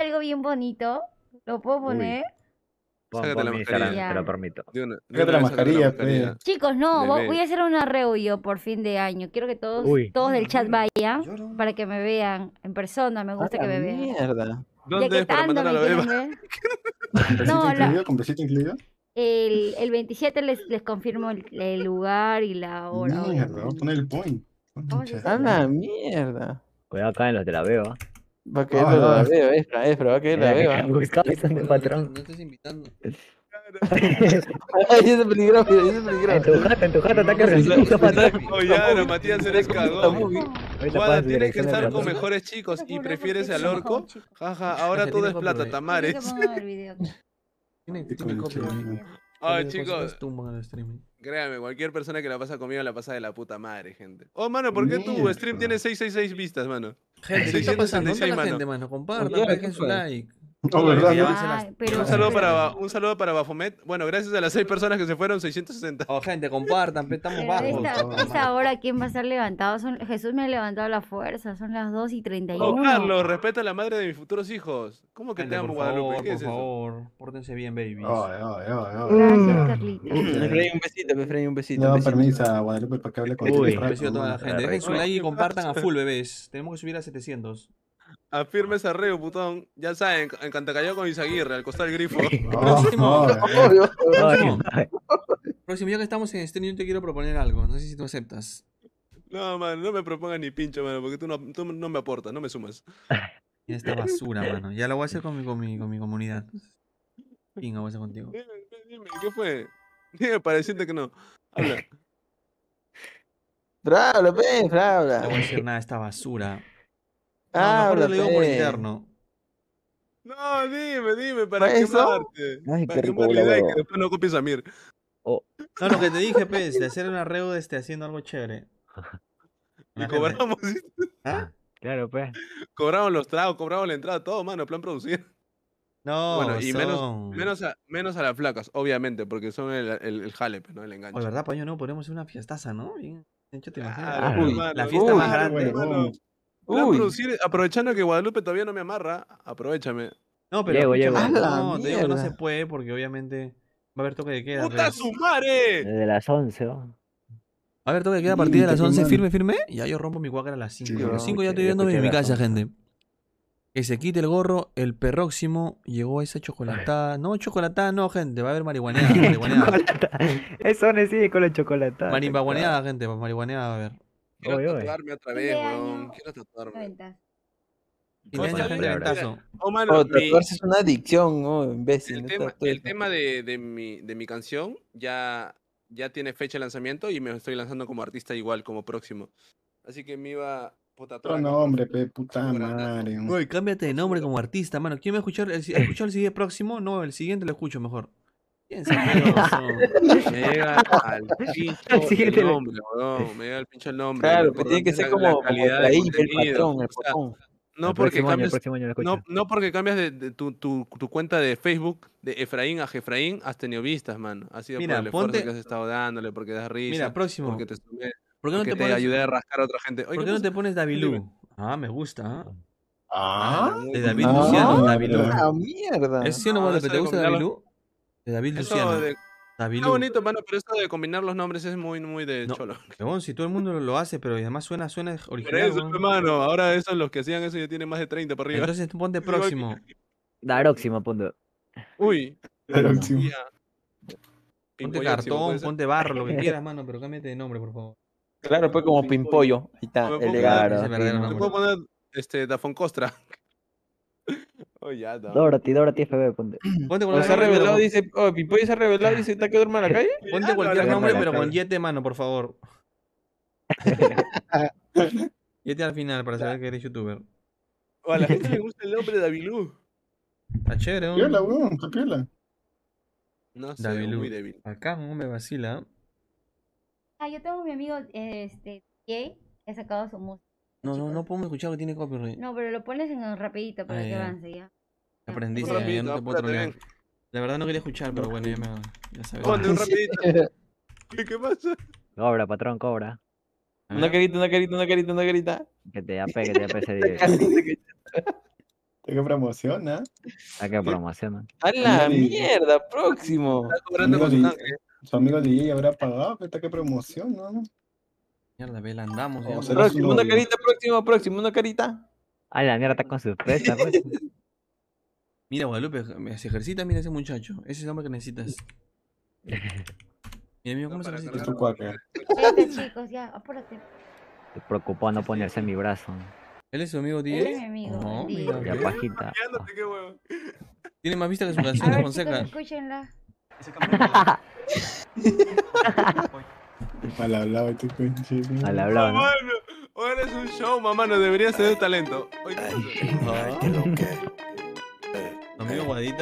algo bien bonito. ¿Lo puedo poner? Sácate la mascarilla. Te lo permito. Sácate la mascarilla, pues. Chicos, no, Bebé. voy a hacer una reo yo por fin de año. Quiero que todos del chat vayan para que me vean en persona. Me gusta que me vean. Mierda. ¿Dónde es para tanto mandar a la me beba? quieren ver. ¿Con besito No, incluido? ¿Con besito incluido? El 27 les confirmo el lugar y la hora. Mierda, obviamente. voy a poner el point. A la mierda. Cuidado acá en los de la veo. Va a caer la veo, Efra, va a caer la veo. Patrón. No estás invitando. Ahí se peligró, ahí se peligró. En tu jata, ataque resistido, patrón. Oh, ya, no, Matías, eres cagón. Guada, tienes que estar con mejor. mejores chicos y prefieres al orco. Jaja, ahora todo es plata, Tamares. Tiene copyright. Ay, chicos, Tumban el streaming. créame, cualquier persona que la pasa conmigo la pasa de la puta madre, gente. Oh, mano, ¿por qué tu stream tiene 666 vistas, mano? Gente, ¿qué está pasando? ¿Dónde 666, está la mano. gente, mano? Compartan, dejen su like. No, ¿verdad? Ya ¿no? van a ser las- Pero- Un saludo para Bafomet. Bueno, gracias a las 6 personas que se fueron, 660. Oh, gente, compartan, estamos Pero bajos. esta hora, ¿quién va a estar levantado? Jesús me ha levantado la fuerza. Son las 2:31. Oh, Carlos, respeta a la madre de mis futuros hijos. ¿Cómo que Gente, te amo, por Guadalupe? favor, ¿Qué por es eso? favor, pórtense bien, babies. Gracias, Carlita. Efraín, un besito, Efraín, un besito. Le un da besito. permiso a Guadalupe para que hable con Uy. tu Un besito a toda la gente. Dejen su like y compartan a pasa? full, bebés. Tenemos que subir a 700. Afirme ese arreo, putón. Ya saben, en Cantacallao con Izaguirre, al costado del grifo. Próximo. Obvio. Próximo, ya que estamos en stream, yo te quiero proponer algo. No sé si tú aceptas. No, mano, no me propongas ni pincho, mano, porque tú no me aportas, no me sumas. Mira esta basura, mano. Ya lo voy a hacer con mi comunidad. Pinga, voy a hacer contigo. Dime, ¿qué fue? Dime para decirte que no. Habla. Habla, pe, No voy a habla. decir nada de esta basura. No, mejor Habla, te lo digo por pe. interno. No, dime, para ¿Para eso? quemarte. Ay, Para qué rico quemar la huele a idea y huevo. que después no copies a Mir. No, lo que te dije, pues, de hacer una reo haciendo algo chévere. Y La gente. cobramos, ¿Ah? Claro, pues. cobramos los tragos, cobramos la entrada, todo, mano, plan producido. No, Bueno, y son... menos a las flacas, obviamente, porque son el jale, pues, ¿no? El enganche. Oye, ¿verdad, paño? No, podemos hacer una fiestaza, ¿no? Bien. Hecho, te imaginas. Claro, Uy, mano, la fiesta más uy, grande. mano. Plan Uy. producir, aprovechando que Guadalupe todavía no me amarra, aprovechame. No, pero Llego. escúchame, ¡A la no, te digo que no se mierda! puede porque obviamente va a haber toque de queda. ¡Puta pues. su madre! Desde las 11, ¿no? A ver, toque de queda a Sí, partir de las te 11, queman. firme. Y ya yo rompo mi cuáquera a las 5. Sí, a las no, 5 ya estoy yo yéndome de mi escuché casa, las 11. gente. Que se quite el gorro, el próximo llegó esa chocolatada. No, chocolatada no, gente, va a haber marihuaneada. Eso no sigue con la chocolatada. Marihuaneada, gente, marihuaneada va a haber. Quiero Oye, oye. tatuarme otra Fin vez, de weón. año. Quiero tatuarme. Ventas. Fin de año, Oye, gente, mira, ventazo. Oh, mano, Oh, mi- tatuarse es una adicción, oh, imbécil. el no tema, tatúes. el tema de mi canción ya tiene fecha de lanzamiento y me estoy lanzando como artista igual, como próximo. Así que me iba a tatuar. Otro nombre, pe, puta madre. Uy, cámbiate de nombre como artista, mano. ¿Quién va a escuchar el CD próximo? No, el siguiente lo escucho mejor. ¿Quién se Me llega al pincho el siguiente le- nombre, weón. Me llega al pincho el nombre. Claro, Lo pero tiene que ser importante es como calidad de Efraín, el contenido. patrón, el O sea, patrón. no porque El cambies, próximo año lo escucho. no porque cambias de tu cuenta de Facebook de Efraín a Jefraín, has tenido vistas, mano. Ha sido Mira, por el esfuerzo ponte- que has estado dándole, porque das risa, Mira, próximo. porque te sumé, ¿Por qué no porque te te pones, ayudé a rascar a otra gente. Oye, ¿por qué no te pones Davilú? Ah, me gusta. Ah, De David Ah, Luciano, Davilú. ¡Ah, mierda! ¿Es sí o no, Ah, Guadalupe? eso ¿Te de gusta combinarlo- Davilú? De David Eso Luciano. de, está Davilú. bonito, mano, pero eso de combinar los nombres es muy de No. cholo. Huevón, si todo el mundo lo hace, pero además suena Por original. eso, huevón. hermano, ahora esos los que hacían eso ya tienen más de 30 para arriba. Entonces tú ponte próximo. Daróxima, punto. Uy, Próximo. ya. Ponte Pimpollóximo, cartón, puede ser. ponte barro, lo que quieras, mano, pero cámbiate de nombre, por favor. Claro, pues como Pimpollo. Ahí está, Me pongo- elegante. Ese es el verdadero sí, Te nombre. puedo poner Dafon Costra. Oh, ya, no. Dorothy FB, punto. Ponte O cualquier se ha nombre, revelado, pero, dice, oh, Pimpollo se ha revelado y dice, ¿está que duerme en la calle? ponte cualquier no, nombre, no, pero no. con yete, mano, por favor. Yete al final para saber que eres youtuber. O a la gente le gusta el nombre de Davilú. Está chévere, ¿no? Piola, weón, está piola. No sé, Davilú. muy débil. Acá no me vacila. Ah, yo tengo a mi amigo, Jay, he sacado su música. No podemos escuchar que tiene copyright. No, pero lo pones en el rapidito para Ah, que ya. avance ya. Aprendiste, Un ya no rapidito, te puedo apúrate, trolear. ven. La verdad no quería escuchar, pero bueno, ya sabes. Ponte un rapidito. ¿Qué pasa? Cobra, patrón, cobra. Una carita, una carita, una carita, una carita. Que te ape ese día. Tengo promoción, ¿ah? ¿A qué promociona? ¡A la Sí. mierda! Próximo. Está cobrando con su Amigo, tanque. Su amigo DJ habrá pagado, ¿pero qué promoción, no? Mierda, vela, andamos. O ya. sea, Próximo, una novio. carita, próximo, una carita. Ay, la mierda está con sus presas, pues. Mira, Guadalupe, se ejercita, mira ese muchacho. Ese es el hombre que necesitas. Mira, mira cómo se Para ejercita. Es tu cuaca. Espérate, chicos, ya, apúrate. Se preocupó no ponerse en mi brazo. ¿Él es su amigo Él DJ? es mi amigo, Oh, el mira, DJ. Ya ¿qué? pajita. Quédate, qué huevo. Tiene más vista que su A canción de ver, chicos, Fonseca. escúchenla. Mal hablado este conche. Al hablado, ¿no? Mano, hoy eres un show, mamá, no debería ser de talento. Hoy qué cosa. Amigo Guadita.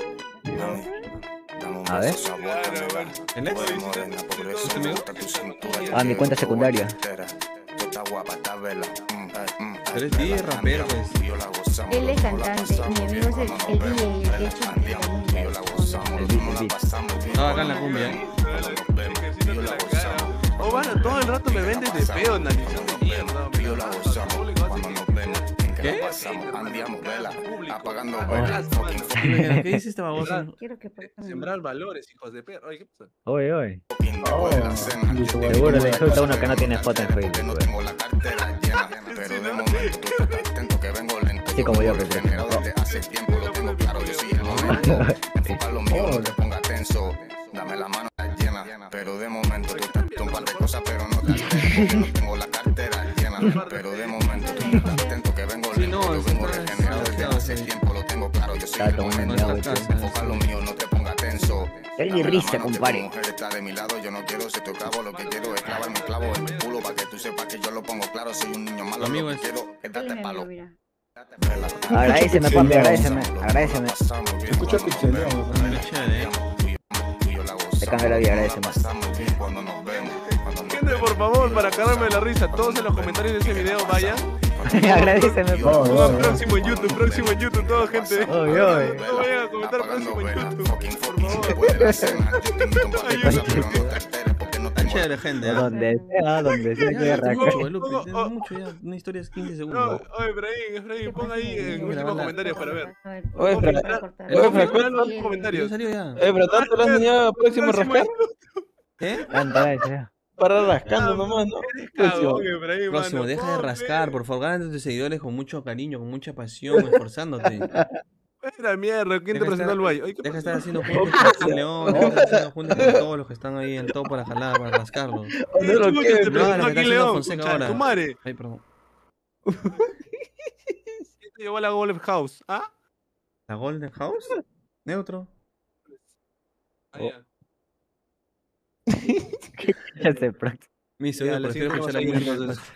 A ver. ¿Él es? ¿Es tu amigo? Ah, mi cuenta secundaria. Pero es DJ, rapero, pues. Él es cantante y mi amigo es el DJ, el que hecho El beat. Estaba acá en la cumbia. Ejercítate la cara. Oh, bueno, todo el rato me vendes de peo, analizando mierda. ¿Qué? Apagando ¿Qué dice esta babosa? Quiero que pongan- Sembrar valores, hijos de perro. Ay, ¿qué pasa? Oye, oye. Oh, Seguro le insulta a uno que no tiene foto en Facebook, güey. Así como yo, que Dame la mano llena, pero de momento tú estás un par de cosas, pero no te altero. No tengo la cartera llena, pero de momento tú estás atento que vengo lento. no, Yo vengo regenerado desde hace tiempo, lo tengo claro. Yo soy el momento. Enfoca lo mío, no te pongas tenso. Él ni risa, compadre. Tu mujer está de mi lado, yo no quiero ser tu clavo, lo que quiero es clavarme clavo en tu culo para que tú sepas que yo lo pongo claro. Soy un niño malo, Amigo lo que es- quiero es Él es darte mi palo. amigo, mira. Agradeceme, papi, agradeceme. Agradeceme. Escucha pixeleo. Chévere. Te cambio la vida, agradeceme. Gente, por favor, para acabarme de la risa, todos en los comentarios de ese video vayan. Agradeceme, No, papi. no, no. Próximo en YouTube, toda gente. Oye, oye. No vayan a comentar próximo en YouTube. Está chévere, gente. ¿ah? Donde sea que Ya, arranque. mucho, Guadalupe, tenemos mucho ya. Una historia es 15 No, segundos. oye, Efraín, pon ahí en últimos comentarios para ver. A ver, Oye, voy a pero- cortar. oye, pero- Confirma los Ya comentarios. salió ya. Pero tanto lo has enseñado próximo rascar ¿Qué? Tanta vez, ya. para rascando nomás, ¿no? Próximo. Cagón, Efraín, Próximo, mano. deja de Ponme. rascar, por favor, gánate a tus seguidores con mucho cariño, con mucha pasión, esforzándote. Espera, mierda, ¿quién te Deja presentó estar- el guay? Oye, ¿qué Deja de pasó? estar haciendo juntos con King León, deja de estar haciendo juntos con todos los que están ahí en todo para jalar, para rascarlos. No lo Chucha, quiero, te no, presentó la que está aquí haciendo León, Fonseca concha de ahora. tu madre. Ay, perdón. ¿Quién te llevó a la Golf House? ¿Ah? ¿La Golden House? Neutro. Ah, ya. Ya sé, próximo. Mis Ya, oídos, la prefiero siguiente escuchar la vas a Golden ir, House.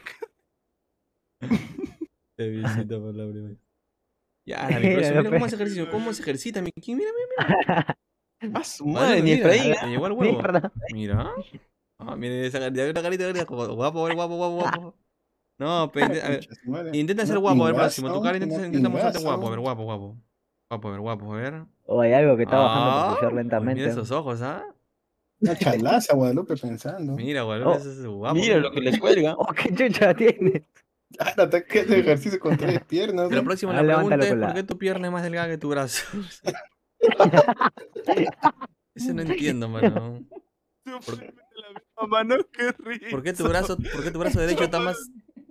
Te visita por la primera. Ya, la micrófono. Mira cómo hace ejercicio, cómo se ejercita mi King. Mira, mira. A su Madre, madre, ni mira, Efraín. me llegó al huevo. Mierda. Mira. Ah, mire esa carita, una carita, guapo, guapo. No, pero a ver, intenta ser guapo, a ver, próximo. Tu cara intenta mostrarte guapo, a ver, guapo. Guapo, a ver. O hay algo que está bajando Ah, por pushar Mira lentamente. esos ojos, ¿ah? Una chalaza, Guadalupe, pensando. Mira, güey, Oh, ese es guapo. Mira lo que le cuelga. Oh, qué chucha tiene. Ah, ataque de ejercicio con 3 piernas. Pero ¿no? próximo, Ah, la pregunta levántalo es: con ¿por la- qué tu pierna es más delgada que tu brazo? Ese no entiendo, mano. Súper de la misma mano, qué rico. ¿Por qué tu brazo derecho está más.?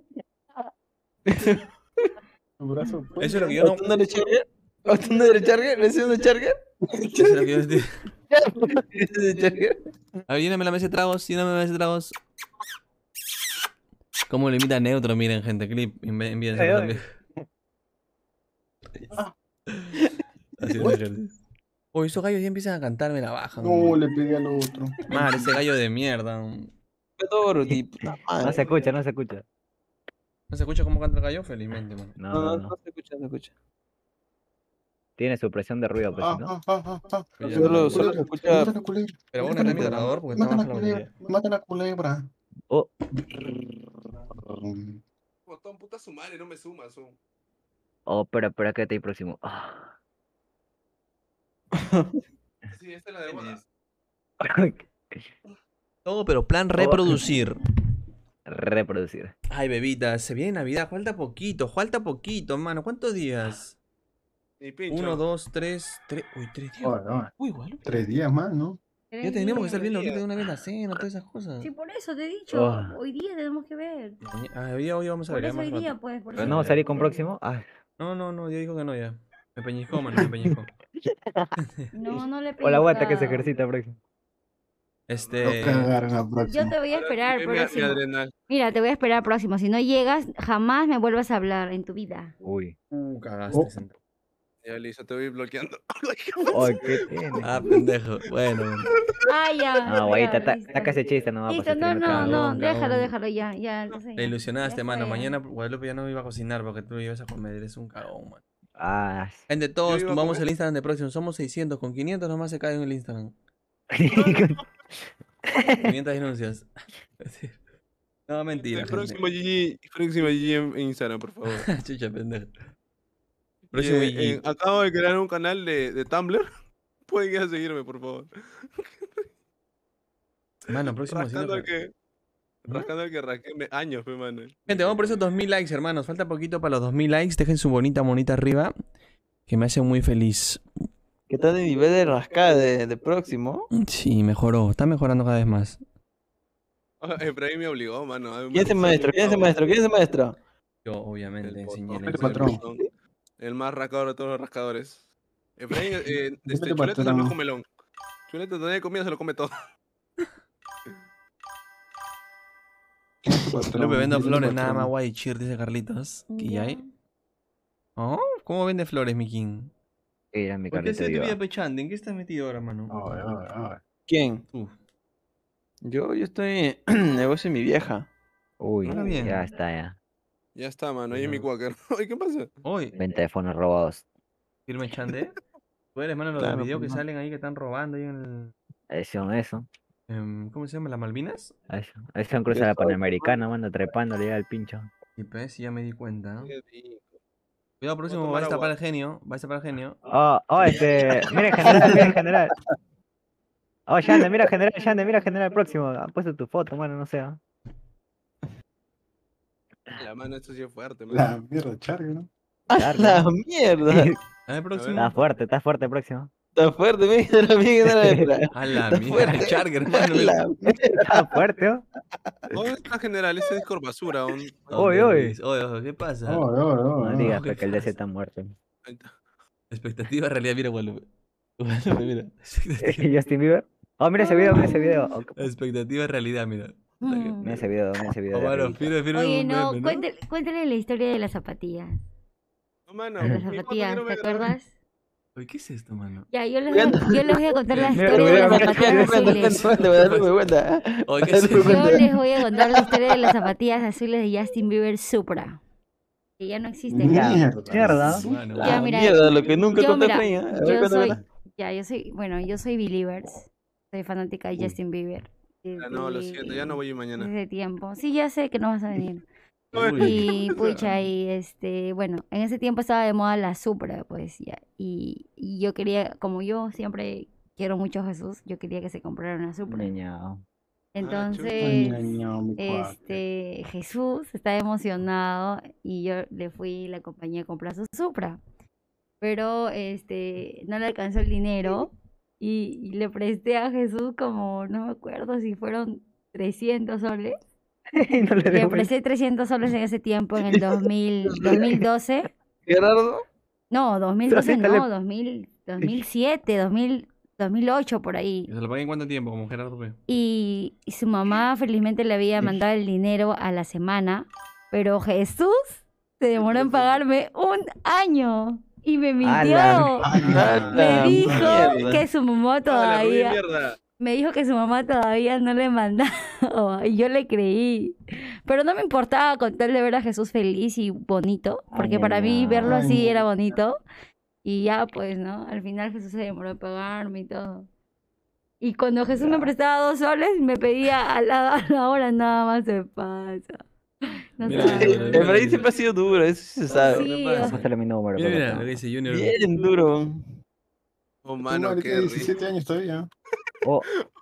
Tu brazo, pues. Eso es lo que yo no. ¿Otún de Charger? ¿Otún de Charger? ¿Le hicieron de Charger? Eso es lo que yo no entiendo. ¿Ese de Charger? A ver, lléname la mesa de tragos, ¿Cómo le imita a Neutro? Miren, gente, clip, envíense Ay, ay. también. Haciendo ejercicio. Oh, esos gallos ya empiezan a cantar, me la bajan. No, le pegué al otro. Madre, ese gallo de mierda. Dorothy, puta No madre. se escucha, no se escucha. ¿No se escucha cómo canta el gallo? Felizmente, man. No, No, no, no, no. no se escucha, no se escucha. Tiene supresión de ruido, pues, si ¿no? Solo se escucha. Mata la culebra. Pero bueno, está en mi cargador porque está Mata la baja la culebra. batería. Mata la culebra. Oh, Botón, puta su madre, no me sumas. oh, espera, que está ahí próximo. Ah. Sí, esta es la de boda. Todo, pero plan reproducir. Reproducir. Ay, bebita, se viene Navidad, falta poquito, mano. ¿Cuántos días? Ni pincho. 1, 2, 3. Uy, 3 días. Oh, no, Uy, igual. 3 días más, ¿no? Ya tenemos que estar viendo días. ahorita de una vez la cena, todas esas cosas. Sí, por eso te he dicho. Oh. Hoy día tenemos que ver. Hoy vamos a Por ver. eso más hoy rato. día, pues. Por Pero eso no, hoy salí día. con próximo. Ah, No, ya dijo que no ya. Me peñiscó, mano, me peñiscó. No le o la guata que se pellizcado. ejercita próximo. Lo cagaron la Yo próxima. te voy a esperar Mi próximo. adrenal. Mira, te voy a esperar próximo. Si no llegas, jamás me vuelvas a hablar en tu vida. Uy. Cagaste. Oh. Santa. Ya, Lisa, te voy bloqueando. Ay, ¿qué tiene? Ah, pendejo. Bueno. Ah, ya. Ah, guayita, ya, listo. saca ese chiste nomás. Listo, para no, sentirme no, cagón. no, cagón. déjalo, ya, entonces Te ya. ilusionaste, Ya mano. fue. Mañana Guadalupe ya no iba a cocinar porque tú ibas a comer. Eres un cagón, mano. Ah, Gente, todos iba a vamos comer. al Instagram de próximo. Somos 600. Con 500 nomás se cae en el Instagram. 500 denuncias. No, mentira. El gente. próximo GG en Instagram, por favor. Chucha, pendejo. Próximo Y, GG. acabo de crear un canal de Tumblr. Pueden ir a seguirme, por favor. Mano, próximo Rascando al haciendo- que. Rascando al que rasqué años, pues, mano. Gente, vamos por esos 2000 likes, hermanos. Falta poquito para los 2000 likes. Dejen su bonita monita arriba. Que me hace muy feliz. ¿Qué tal el nivel de rascada de próximo? Sí, mejoró. Está mejorando cada vez más. Efraín me obligó, mano. ¿Quién es el maestro? ¿Quién es el maestro? ¿Quién es el maestro? Yo, obviamente, El enseñé. botón, la el historia. patrón. El más rascador de todos los rascadores. Efraín, Vete, Chuleta es el patrón. más comelón. Chuleta, donde hay comida se lo come todo. Lupe, vendo flores nada más guay chir, dice Carlitos. ¿Qué Ya. hay? ¿Oh? ¿Cómo vende flores, mi king? Era mi ¿Por qué carrito se te de vida Dios. pechando? ¿En qué estás metido ahora, mano? ¿Quién? Tú. Yo estoy en negocio de mi vieja. Uy, Ahora bien. ya está ya. Ya está, mano. Ahí es mi Ajá. quaker. Oye, ¿qué pasa? Hoy, Venta de fondos robados. firme chande. Tú eres, mano, los Claro, videos que pues, no. salen ahí que están robando ahí en Eso. el... ¿Cómo se llama? ¿Las Malvinas? Eso cruza la Panamericana, mano, trepándole al pincho. Y pues, ya me di cuenta. Qué rico. Cuidado, próximo, tomar va a tapar agua. el genio. Va a tapar el genio. Mira en general. Oh, mira general próximo. Ha puesto tu foto, mano, no sé. ¿Ah? La mano, esto sí es fuerte, mano. La mierda, charga, ¿no? Claro, ¡La ¿no? mierda! A ver, próximo. Está fuerte próximo. Está fuerte, mira la letra. A la Está mierda, fuerte. el Charger, hermano. La Está fuerte, ¿oh? ¿Dónde está general? Ese Discord basura. Oye. Oye, ¿qué pasa? No digas ¿qué pues, que el DC pasa? está muerto. Ahí está. Expectativa, realidad, mira, Guadalupe. Guadalupe, mira. Expectativa, Justin Bieber. Oh, mira ese video. Oh, expectativa, realidad, mira. Mm. mira ese video de Omar, arriba. firme Oye, un no, meme, cuéntale la historia de las zapatillas. No, mano. De las mi zapatillas, foto ¿te quiero ver. acuerdas? Oye, ¿qué es esto, mano? Ya, yo les voy a contar la Mira, historia de las mira, zapatillas azules. cuenta. Oye, ¿qué es Dale, esto? Yo les voy a contar la historia de las zapatillas azules de Justin Bieber Supra. Que ya no existen. Mierda. Mano, Ya, La mira, mierda, lo que nunca yo, conté mira, Efraín, ¿eh? A ver, yo cuéntame. soy Believers. Soy fanática de Justin Bieber. Ah, no, lo siento, ya no voy a ir mañana. Desde tiempo. Sí, ya sé que no vas a venir. Uy. Y pucha, bueno, en ese tiempo estaba de moda la Supra, pues ya. Y yo quería, como yo siempre quiero mucho a Jesús, yo quería que se comprara una Supra. Niña. Entonces, Niño, Jesús estaba emocionado y yo le fui, la acompañé a comprar su Supra. Pero no le alcanzó el dinero y le presté a Jesús como, no me acuerdo si fueron 300 soles. No le Le devuelvo. presté 300 soles en ese tiempo, en el 2012. Gerardo, No, 2012 Pero no, 2007, 2008 por ahí. ¿Y se lo pagué en cuánto tiempo? Como Gerardo P. Y su mamá felizmente le había mandado el dinero a la semana, pero Jesús se demoró en pagarme un año y me mintió. a Me la dijo mierda. que su mamá Ah, la todavía, mierda. me dijo que su mamá todavía no le mandaba y yo le creí. Pero no me importaba con tal de ver a Jesús feliz y bonito, porque Ay, para mí ya. verlo así Ay, era ya. bonito. Y ya pues, ¿no? Al final Jesús se demoró en pagarme y todo. Y cuando Jesús me prestaba 2 soles, me pedía a la hora nada más se pasa. No Mira, sabes. mira, Efraín siempre ha sido duro, eso sí se sabe. Sí, ¿Qué pasa? Pásale mi número. Mira, mira, papá. lo que dice Junior. Bien duro. Oh, Tu mano, madre qué tiene rico. 17 años todavía. Oh,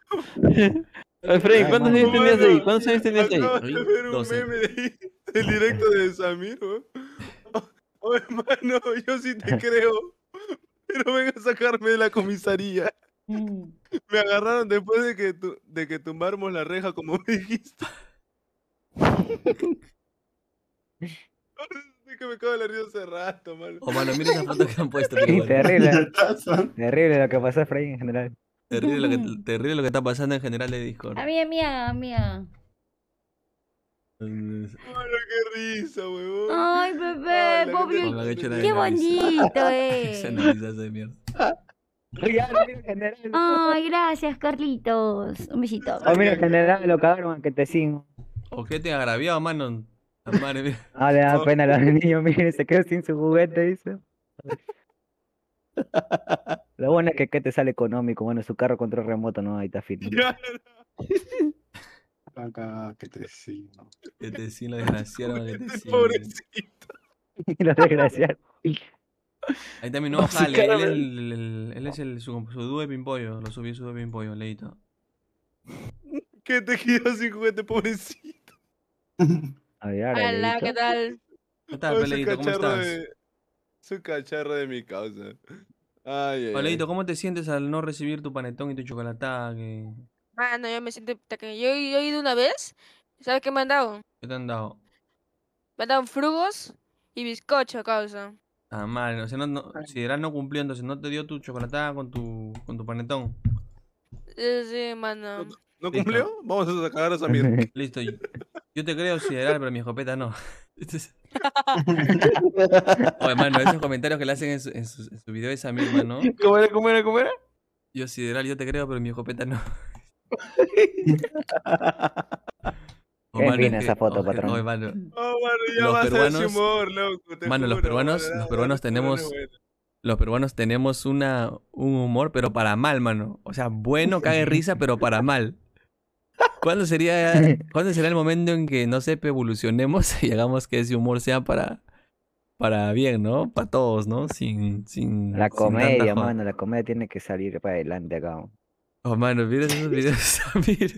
Efraín, ¿cuántos Ay, años mano. tenías ahí? ¿Cuántos años tenías ahí? Acabo de ver un 12. meme de ahí, del directo de Samir, weón. Oh, hermano, yo sí te creo. pero ven a sacarme de la comisaría. Me agarraron después de que tumbáramos la reja, como me dijiste. Es que me cago en la risa hace rato, mano. Oh, mano, mira esa foto que han puesto. Sí, igual. terrible. Terrible lo que pasó a Freddy en general. Terrible lo que está pasando en general de Discord. Mía. Mano, qué risa, huevón. Ay, bebé, pobre. Qué bonito, Esa narizazo de mierda. Ay, gracias, Carlitos. Un besito. Oh, mira, en general lo cagaron que te sigo. ¿O qué te ha agraviado, mano? La madre mía. Ah, le da pena a los niños, miren, se quedó sin su juguete, dice. Lo bueno es que te sale económico, bueno, su carro control remoto, no, ahí está firme. Acá, que te sigo. Que te sí, lo desgraciaron, que te sí. Pobrecito. Lo desgraciado. Ahí también no, jale, él es su dúo de pimpollo, lo subí su dúo de pimpollo, leíto. Que te quedó sin juguete, pobrecito. A ver, Hola, ¿qué tal? ¿Qué tal, Peleito? ¿Cómo estás? Su cacharro de mi causa. Ay, Peleito, ¿cómo te sientes al no recibir tu panetón y tu chocolatada? Mano, yo me siento... Yo he ido una vez, ¿sabes qué me han dado? ¿Qué te han dado? Me han dado frugos y bizcocho, causa. Ah, mal, o sea, Sideral no cumplió, entonces no te dio tu chocolatada con tu panetón. Sí, mano. ¿No cumplió? Vamos a sacar a Samir. Listo, yo te creo Sideral, pero mi escopeta no. Oye, mano, esos comentarios que le hacen en su video de Samir, mano. ¿Cómo era? Yo Sideral, yo te creo, pero mi escopeta no. Qué fina esa foto, patrón. Oye, mano. Oh, mano, ya va a ser ese humor, loco. Mano, los peruanos tenemos un humor, pero para mal, mano. O sea, bueno, cague risa, pero para mal. ¿Cuándo será el momento en que, no sé, evolucionemos y hagamos que ese humor sea para bien, ¿no? Para todos, ¿no? Sin La comedia, mano, la comedia tiene que salir para adelante acá. Oh, mano, mira esos videos, Samir.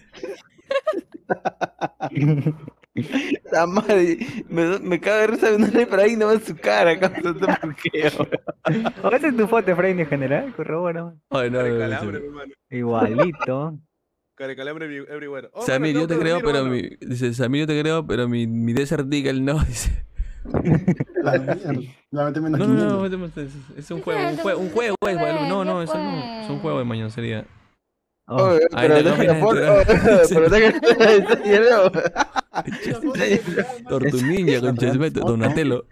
La madre, me cago de risa viendo por ahí nomás su cara, cabrón, no sé por qué, ¿O esa es tu foto, Freddy, en general? Corrobora. Ay, no, Carecalambre, hermano. Igualito. Carecalambre everywhere. Oh, Samir, mano, yo te tengo que creo, dormir, pero mano. dice, Samir, yo te creo, pero mi Desert Eagle no, dice. La mierda. La metí menos No, 500. es un juego, un juego, no, eso no, es un juego de mañana sería. Oh, Ahí pero la déjala combina por, pero Tortunilla con Chesmeto, Donatello.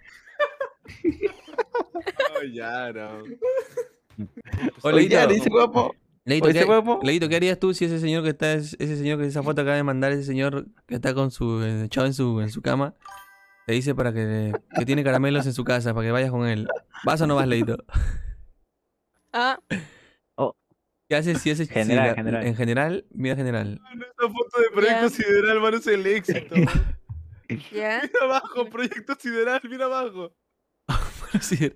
Ay, ya, no. Oye, ya, dice guapo. Leito, Oye, ese guapo. Leito, ¿qué harías tú si ese señor que esa foto acaba de mandar, ese señor que está con su echado en su cama, te dice para que tiene caramelos en su casa, para que vayas con él? ¿Vas o no vas, Leito? Ah, ¿Qué haces si ese General. en general, mira general? Mano, esa foto de Proyecto Sideral, mano, es el éxito. ya. Mira abajo, Proyecto Sideral, mira abajo. Bueno, sí.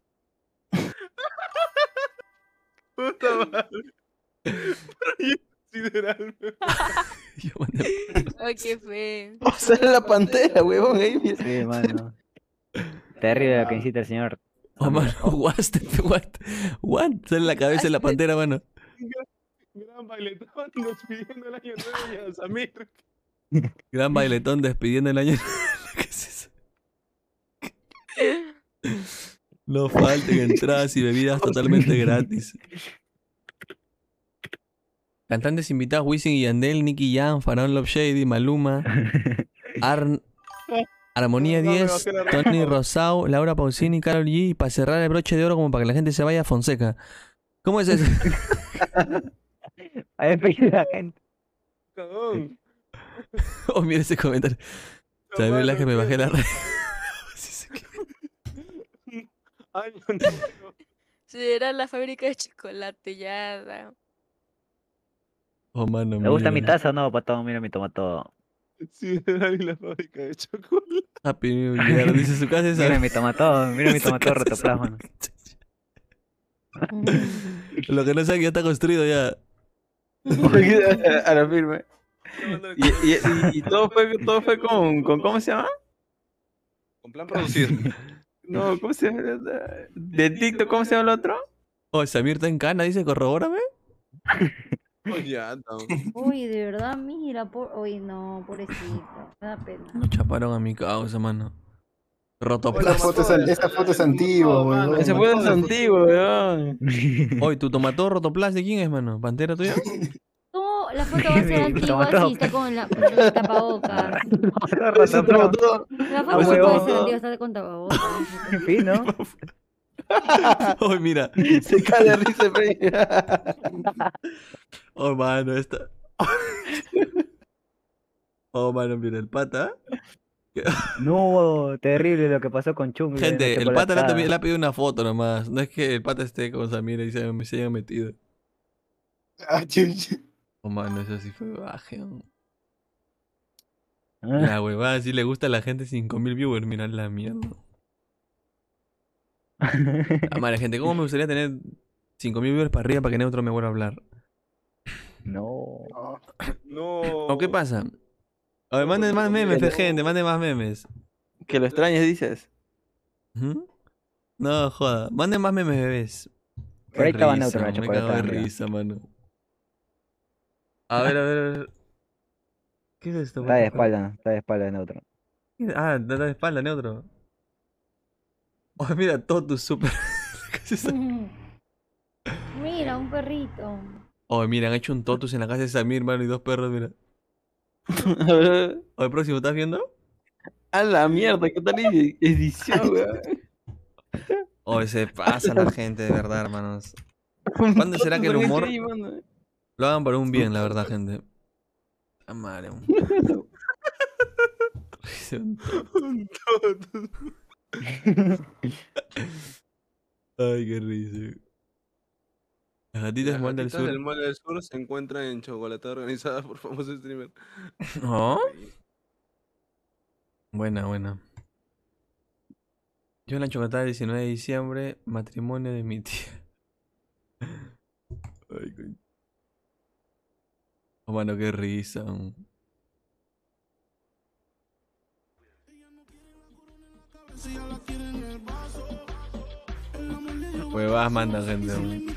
Puta madre. Proyecto Sideral. Yo mandé- Ay, qué feo. O sea, la pantera, huevón, ahí mira. sí, mano. Terrible lo que incita el señor. Oh, mano, what? Sale la cabeza de la pantera, mano. Gran bailetón despidiendo el año nuevo y a Samir. Gran bailetón despidiendo el año. ¿Qué es eso? No falten entradas y bebidas totalmente gratis. Cantantes invitados: Wisin y Yandel, Nicky Jam, Faraón Love Shady, Maluma, Armonía No, me 10, bajé la Tony ropa. Rosao, Laura Pausini, Karol G. Y para cerrar el broche de oro, como para que la gente se vaya a Fonseca. ¿Cómo es eso? A despedir a la gente. Cagón. Oh, mira ese comentario. ¿Sabes Mano, verdad que me bajé la red? Ay, no. Sí, era la fábrica de chocolate, ya. Oh, mano, ¿Le gusta mira. mi taza o no, patón? Mira mi tomato. Sideral y la fábrica de chocolate. Happy New Year, dice su casa esa. Mira mi tomato, mira mi Su tomato casa rotoplasma. Lo que no sabe que ya está construido ya. A la firme. Y todo fue con ¿cómo se llama? Con plan producido. No, ¿cómo se llama? De TikTok, ¿cómo se llama el otro? Oh, Samir está en cana, dice, corrobórame. Oye, ya, no. Uy, de verdad, mira, uy, no, pobrecito, me da pena. Lo chaparon a mi causa, mano. Esa Rotoplas. esa foto es antigua, weón. Ese fue de antiguo, weón. Oye, ¿tu tomató Rotoplas de quién es, mano? ¿Pantera tuya? No, la foto va a ser Sí, antigua tomató. si está con el tapabocas. Ese todo. La foto Ah, sí puede huevón. ser antigua, está con tapabocas. En fin, ¿no? Oye, mira. Se cae de risa, fe. Oh, mano, esta. Oh, mano, mira, el pata. No, terrible lo que pasó con Chung. Gente, el pata le ha pedido una foto nomás. No es que el pata esté con Samir y se haya metido. Ah, chucha. Oh, mano, eso sí fue baje. La huevada, sí le gusta a la gente 5000 viewers. Mirad la mierda. Ah, madre, gente, ¿cómo me gustaría tener 5000 viewers para arriba para que Neutro me vuelva a hablar? No. No. ¿O qué pasa? A ver, manden más memes, gente, manden más memes. Que lo extrañes, dices. ¿Mm? No, joda. Manden más memes, bebés. Por ahí estaba Risa, Neutro en la me cago de chocolatada, mira. risa, mano. A ver, a ver, a ver. ¿Qué es esto? Está de espalda de Neutro. Ah, está de espalda, Neutro. Oh, mira, todo tu super. Mira, un perrito. Oh, mira, han hecho un totus en la casa de Samir, mano, y 2 perros, mira. Oye, próximo, ¿estás viendo? A la mierda, ¿qué tal edición, weón? Oye, se pasa la gente, de verdad, hermanos. ¿Cuándo será que el humor lo hagan para un bien, la verdad, gente? Ah, madre. Ay, qué risa. Las gatitas Las Mall del gatitas Sur. del Mall del Sur se encuentran en chocolatada organizada por famosos streamers. ¿No? Buena, buena. Yo en la chocolatada del 19 de diciembre, matrimonio de mi tía. Ay, coño. Oh, mano, qué risa. Huevas manda gente.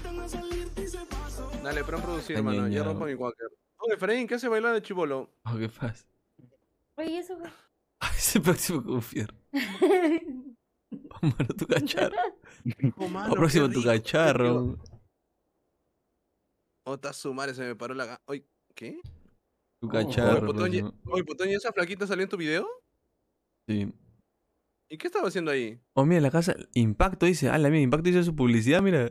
Dale, pero producir, Está hermano. Ya ñeñado. rompo mi quaker. Oye, Efraín, ¿qué hace bailar de chibolo? Oh, qué pasa. Oye, eso. Ay, ese próximo confiar. Oh, mano, tu cacharro. Oh, mano, Oh, próximo qué tu rico, cacharro. Ota su madre, se me paró la Oye, ¿qué? Tu Oye, cacharro, Potón, próximo. oye, Potón, ¿y esa flaquita salió en tu video? Sí. ¿Y qué estaba haciendo ahí? Oh, mira, la casa. Impacto dice. Ah, la mía, Impacto hizo su publicidad, mira.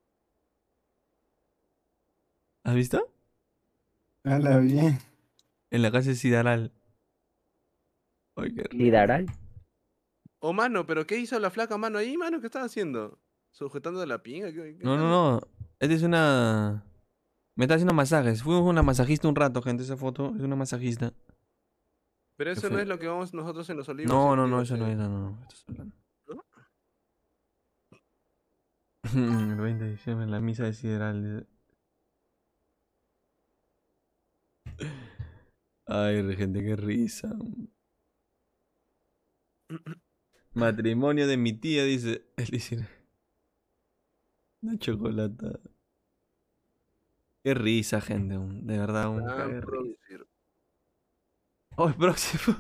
¿Has visto? Hala bien. En la casa de Sidaral. Ay, qué rico. ¿Sidaral? Oh, mano, ¿pero qué hizo la flaca, mano, ahí, mano? ¿Qué estaba haciendo? ¿Sujetando de la pinga? ¿Qué No, no, tal? no. Esta es una. Me está haciendo masajes. Fuimos una masajista un rato, gente. Esa foto es una masajista. Pero ¿Qué eso no fue? es lo que vamos nosotros en los olivos. No, no, digo, no, eso no es. No, no. Esto es hablando. ¿No? El 20 de diciembre en la misa de Sideral. Ay, gente, qué risa. Matrimonio de mi tía, dice. Él dice. Una chocolata. Qué risa, gente. De verdad, un Ah, cague de risa. producir. Oh, el próximo.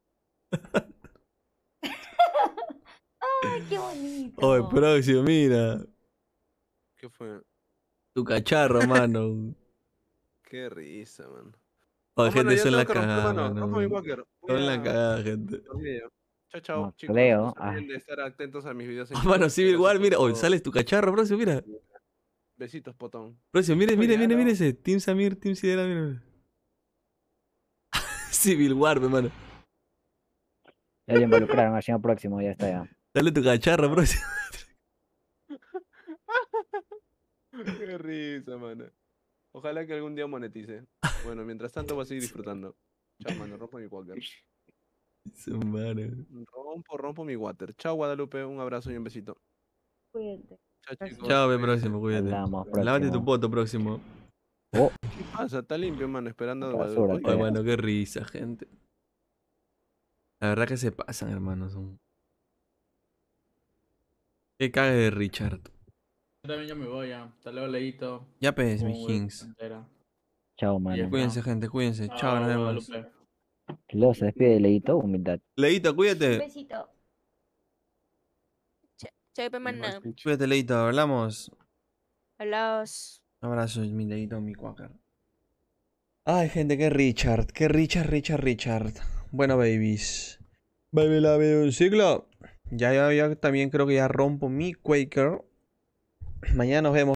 Ay, qué bonito. Oh, el próximo, mira. ¿Qué fue? Tu cacharro, mano. Qué risa, mano. Oh, Oh, gente, mano, ya eso es tengo la que romper, cagada, mano. Rompo mi mano. quaker. Son la cagada, gente. Dormir ya. Chao, chao, No chicos. creo. No se olviden de estar atentos a mis videos en Oh, YouTube. mano, Civil Gracias War, por mira. Oh, todo. sales tu cacharro, próximo, mira. Besitos, potón. Próximo, mire, Oye, mire, mire, ya, mire ¿no? ese. Team Samir, Team Sidera, mira. Civil War, hermano. Ya lo involucraron al año próximo, ya está ya. Dale tu cacharro, próximo. Qué risa, mano. Ojalá que algún día monetice. Bueno, mientras tanto voy a seguir disfrutando. Chao, mano. Rompo mi quaker. Su madre. Rompo mi water. Chao, Guadalupe. Un abrazo y un besito. Cuídate. Chao, chicos. Chao, ve, cuídense. próximo, cuídate. Hablamos Lávate tu próximo. poto, próximo. Oh, ¿Qué pasa? Está limpio, mano. Esperando. Rasúrate. Ay, mano, qué risa, gente. La verdad que se pasan, hermanos. Qué cague de Richard. Yo también ya me voy ya. Hasta luego, Leito. Ya pues, Como mis una kings. entera. Chao, mano. Cuídense, gente, cuídense. Chao, nos vemos. Guadalupe. Luego se despide de Leito, humildad. Leito, Un cuídate. besito. Chay, pe, mana. Cuídate, Leito, hablamos. Hablaos. Abrazos, mi Leito, mi Quaker. Ay, gente, qué Richard. Bueno, babies. Baby, la veo un siglo. Ya también creo que ya rompo mi Quaker. Mañana nos vemos.